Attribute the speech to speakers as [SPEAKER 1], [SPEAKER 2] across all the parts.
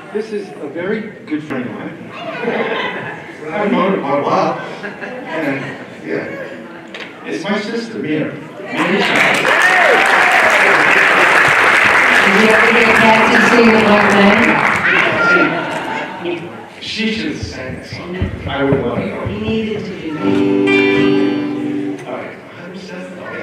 [SPEAKER 1] This is a very good friend of mine. I've known her quite a while. And, yeah. It's my sister, Mira.
[SPEAKER 2] Did you ever get back to sing it like that?
[SPEAKER 1] She should have sang that song. I would love it.
[SPEAKER 2] He needed to do that.
[SPEAKER 1] All right, 100%. Okay.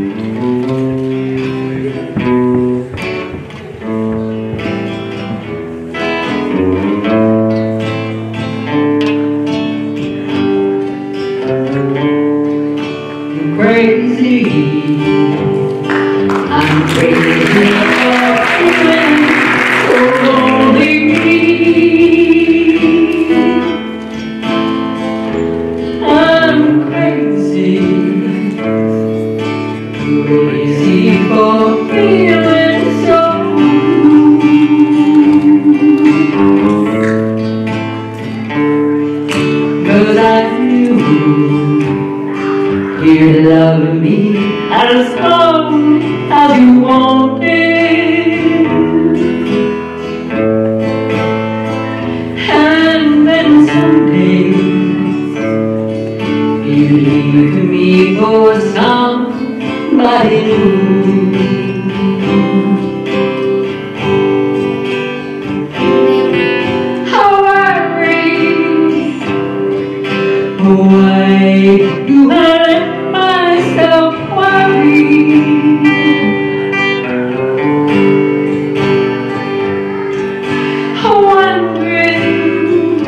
[SPEAKER 2] Crazy, I'm crazy for feeling so lonely. I'm crazy, crazy for feeling so blue. 'Cause I knew you'd love me as long as you wanted, and then someday you leave me for somebody new. How worried, why do I let myself worry? Wondering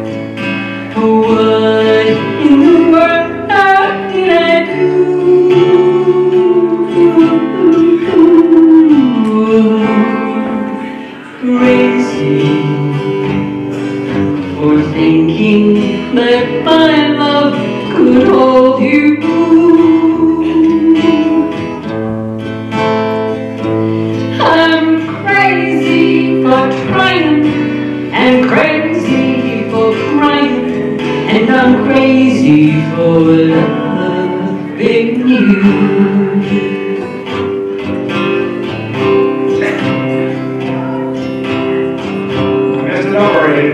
[SPEAKER 2] what in the world did I do? Crazy for thinking that my love could hold you. I'm crazy for trying, and crazy for crying, and I'm crazy for loving you.
[SPEAKER 1] Messed it up already.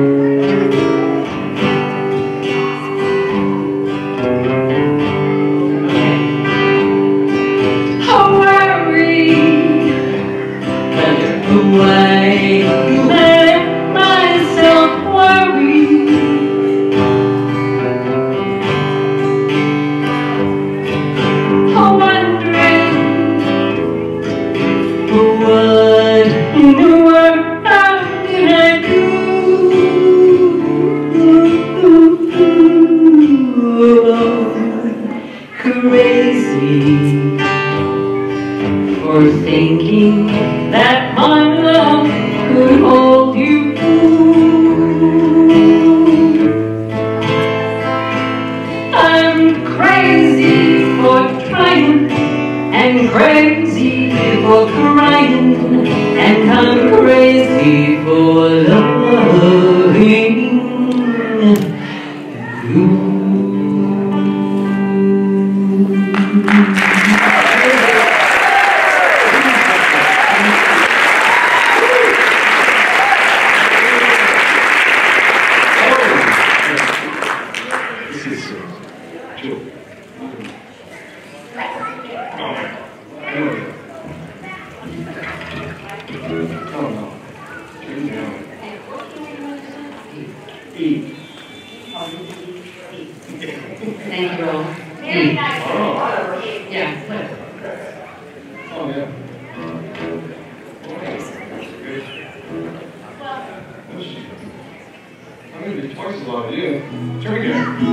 [SPEAKER 2] Why let myself worry? Wondering what in the world did I do? Crazy for thinking that my love could hold you. I'm crazy for trying, and crazy for crying, and I'm crazy for loving you. Thank you all. Yeah.
[SPEAKER 1] Oh, yeah. I'm going to be twice as loud as you. Here we go.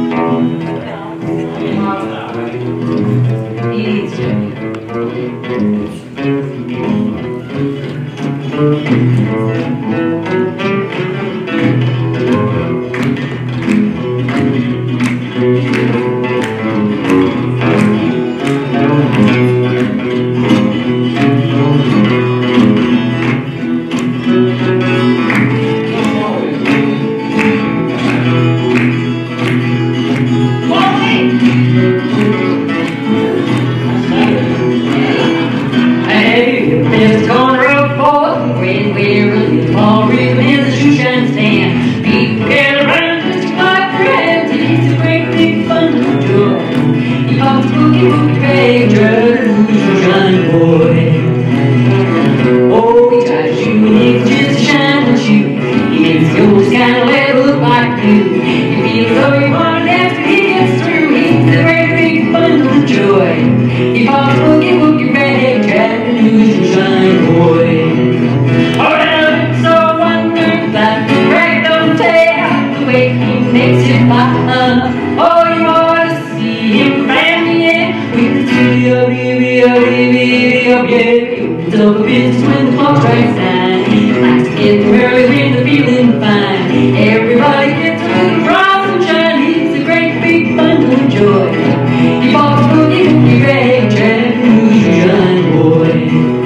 [SPEAKER 2] He needs to. Hey, there's a corner of boy when we're all really Talk business when the clock strikes 9. Likes to get early when they're feeling fine. Everybody gets a little bright sunshine. He's a great big bundle of joy. He walks boogie woogie rag, trying to lose your shine, boy.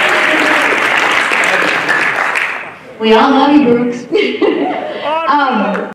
[SPEAKER 3] We all love you, Brooks.